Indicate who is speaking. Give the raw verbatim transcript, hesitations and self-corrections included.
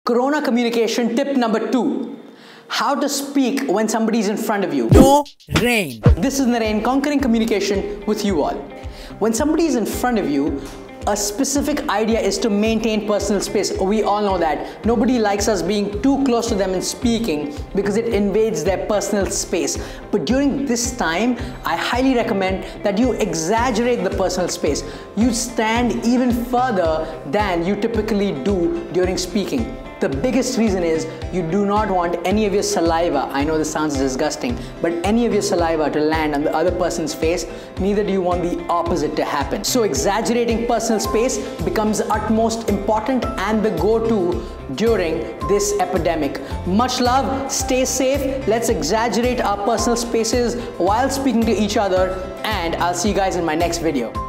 Speaker 1: Corona communication tip number two. How to speak when somebody is in front of you.
Speaker 2: No rain.
Speaker 1: This is Naren, conquering communication with you all. When somebody is in front of you, a specific idea is to maintain personal space. We all know that. Nobody likes us being too close to them in speaking because it invades their personal space. But during this time, I highly recommend that you exaggerate the personal space. You stand even further than you typically do during speaking. The biggest reason is you do not want any of your saliva, I know this sounds disgusting, but any of your saliva to land on the other person's face. Neither do you want the opposite to happen. So exaggerating personal space becomes utmost important and the go-to during this epidemic. Much love, stay safe, let's exaggerate our personal spaces while speaking to each other, and I'll see you guys in my next video.